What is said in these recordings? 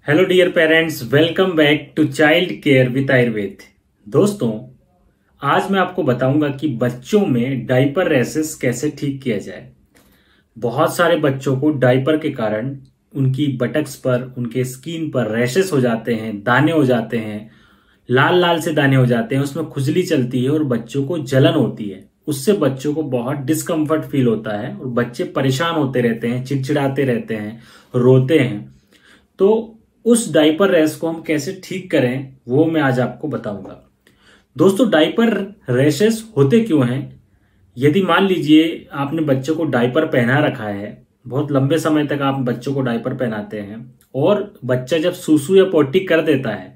Hello dear parents, welcome back to child care with Ayurveda. दोस्तों, आज मैं आपको बताऊंगा कि बच्चों में डायपर रैशेस कैसे ठीक किया जाए। बहुत सारे बच्चों को डायपर के कारण उनकी बटक्स पर, उनके स्किन पर रैशेस हो जाते हैं, दाने हो जाते हैं, लाल लाल से दाने हो जाते हैं, उसमें खुजली चलती है और बच्चों को जलन होती है। उससे बच्चों को बहुत डिस्कम्फर्ट फील होता है और बच्चे परेशान होते रहते हैं, चिड़चिड़ाते रहते हैं, रोते हैं। तो उस डायपर रैश को हम कैसे ठीक करें वो मैं आज आपको बताऊंगा। दोस्तों, डायपर रैशेस होते क्यों हैं? यदि मान लीजिए आपने बच्चों को डायपर पहना रखा है, बहुत लंबे समय तक आप बच्चों को डायपर पहनाते हैं और बच्चा जब सूसू या पोटी कर देता है,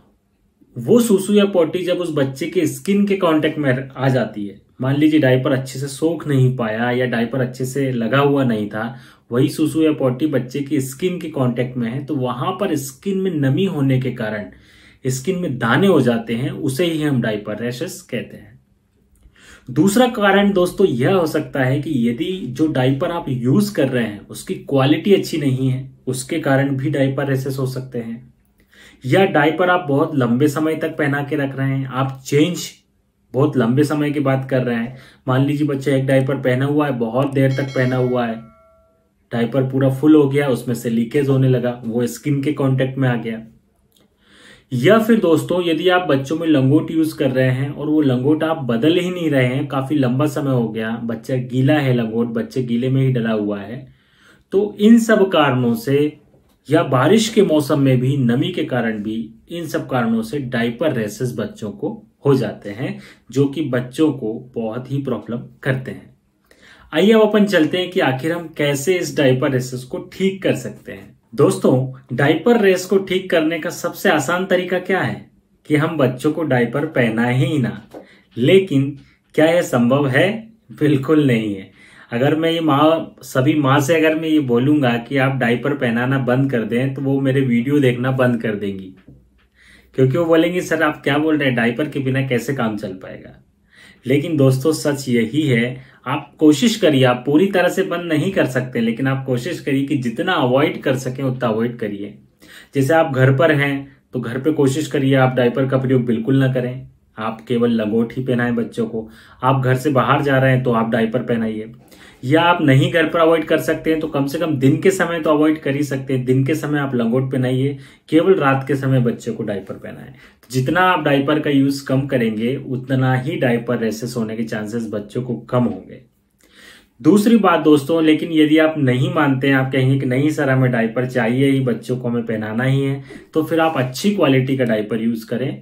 वो सूसू या पोटी जब उस बच्चे के स्किन के कांटेक्ट में आ जाती है, मान लीजिए डायपर अच्छे से सोख नहीं पाया या डायपर अच्छे से लगा हुआ नहीं था, वही सूसू या पोटी बच्चे की स्किन के कांटेक्ट में है, तो वहां पर स्किन में नमी होने के कारण स्किन में दाने हो जाते हैं। उसे ही हम डायपर रैशेस कहते हैं। दूसरा कारण दोस्तों यह हो सकता है कि यदि जो डायपर आप यूज कर रहे हैं उसकी क्वालिटी अच्छी नहीं है, उसके कारण भी डायपर रैशेस हो सकते हैं। या डायपर आप बहुत लंबे समय तक पहना के रख रहे हैं, आप चेंज बहुत लंबे समय की बात कर रहे हैं। मान लीजिए बच्चा एक डायपर पहना हुआ है, बहुत देर तक पहना हुआ है, डायपर पूरा फुल हो गया, उसमें से लीकेज होने लगा, वो स्किन के कांटेक्ट में आ गया। या फिर दोस्तों, यदि आप बच्चों में लंगोट यूज कर रहे हैं और वो लंगोट आप बदल ही नहीं रहे हैं, काफी लंबा समय हो गया, बच्चा गीला है, लंगोट बच्चे गीले में ही डला हुआ है, तो इन सब कारणों से, या बारिश के मौसम में भी नमी के कारण भी, इन सब कारणों से डायपर रैशेस बच्चों को हो जाते हैं, जो कि बच्चों को बहुत ही प्रॉब्लम करते हैं। आइए अब अपन चलते हैं कि आखिर हम कैसे इस डायपर रैशेस को ठीक कर सकते हैं। दोस्तों, डायपर रैश को ठीक करने का सबसे आसान तरीका क्या है कि हम बच्चों को डायपर पहनाएं ही ना। लेकिन क्या यह संभव है? बिल्कुल नहीं है। अगर मैं ये सभी माँ से अगर मैं ये बोलूंगा कि आप डायपर पहनाना बंद कर दें, तो वो मेरे वीडियो देखना बंद कर देंगी, क्योंकि वो बोलेंगी सर आप क्या बोल रहे हैं, डायपर के बिना कैसे काम चल पाएगा। लेकिन दोस्तों, सच यही है। आप कोशिश करिए, आप पूरी तरह से बंद नहीं कर सकते, लेकिन आप कोशिश करिए कि जितना अवॉइड कर सकें उतना अवॉइड करिए। जैसे आप घर पर हैं तो घर पे कोशिश करिए आप डायपर का प्रयोग बिल्कुल ना करें, आप केवल लंगोट ही पहनाएं बच्चों को। आप घर से बाहर जा रहे हैं तो आप डायपर पहनाइए। या आप नहीं घर पर अवॉइड कर सकते हैं तो कम से कम दिन के समय तो अवॉइड कर ही सकते हैं, दिन के समय आप लंगोट पहनाइए, केवल रात के समय बच्चे को डायपर पहनाएं। तो जितना आप डायपर का यूज कम करेंगे उतना ही डायपर रैशेस होने के चांसेस बच्चों को कम होंगे। दूसरी बात दोस्तों, लेकिन यदि आप नहीं मानते हैं, आप कहेंगे कि नहीं सर हमें डायपर चाहिए ही, बच्चों को हमें पहनाना ही है, तो फिर आप अच्छी क्वालिटी का डायपर यूज करें।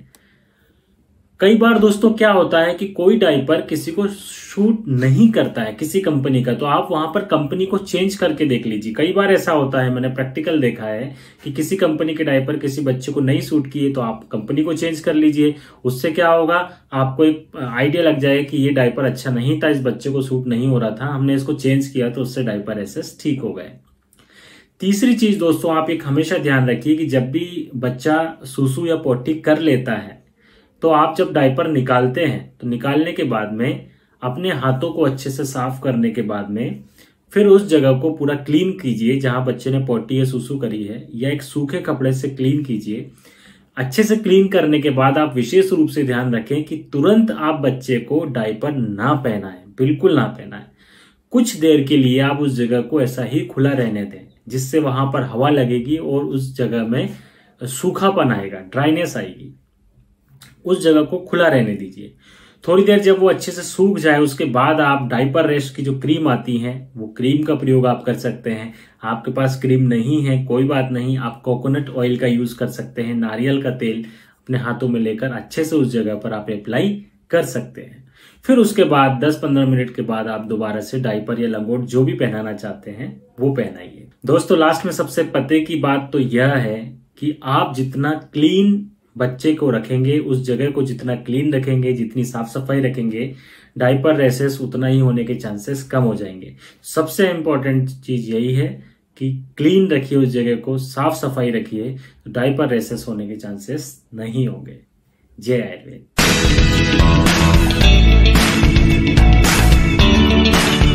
कई बार दोस्तों क्या होता है कि कोई डायपर किसी को शूट नहीं करता है, किसी कंपनी का, तो आप वहां पर कंपनी को चेंज करके देख लीजिए। कई बार ऐसा होता है, मैंने प्रैक्टिकल देखा है कि किसी कंपनी के डायपर किसी बच्चे को नहीं सूट किए, तो आप कंपनी को चेंज कर लीजिए। उससे क्या होगा, आपको एक आइडिया लग जाएगा कि ये डायपर अच्छा नहीं था, इस बच्चे को सूट नहीं हो रहा था, हमने इसको चेंज किया तो उससे डायपर रैशेस ठीक हो गए। तीसरी चीज दोस्तों, आप एक हमेशा ध्यान रखिए कि जब भी बच्चा सूसू या पोटी कर लेता है तो आप जब डायपर निकालते हैं तो निकालने के बाद में अपने हाथों को अच्छे से साफ करने के बाद में फिर उस जगह को पूरा क्लीन कीजिए जहां बच्चे ने पोटी या सूसू करी है, या एक सूखे कपड़े से क्लीन कीजिए। अच्छे से क्लीन करने के बाद आप विशेष रूप से ध्यान रखें कि तुरंत आप बच्चे को डायपर ना पहनाएं, बिल्कुल ना पहनाएं। कुछ देर के लिए आप उस जगह को ऐसा ही खुला रहने दें, जिससे वहां पर हवा लगेगी और उस जगह में सूखापन आएगा, ड्राइनेस आएगी। उस जगह को खुला रहने दीजिए। थोड़ी देर जब वो अच्छे से सूख जाए उसके बाद आप डायपर रैश की जो क्रीम आती है वो क्रीम का प्रयोग आप कर सकते हैं। आपके पास क्रीम नहीं है कोई बात नहीं, आप कोकोनट ऑयल का यूज कर सकते हैं, नारियल का तेल अपने हाथों में लेकर अच्छे से उस जगह पर आप अप्लाई कर सकते हैं। फिर उसके बाद 10-15 मिनट के बाद आप दोबारा से डायपर या लंगोट जो भी पहनाना चाहते हैं वो पहनाइए। दोस्तों, लास्ट में सबसे पते की बात तो यह है कि आप जितना क्लीन बच्चे को रखेंगे, उस जगह को जितना क्लीन रखेंगे, जितनी साफ सफाई रखेंगे, डायपर रैशेस उतना ही होने के चांसेस कम हो जाएंगे। सबसे इंपॉर्टेंट चीज यही है कि क्लीन रखिए, उस जगह को साफ सफाई रखिए, तो डायपर रैशेस होने के चांसेस नहीं होंगे। जय आयुर्वेद।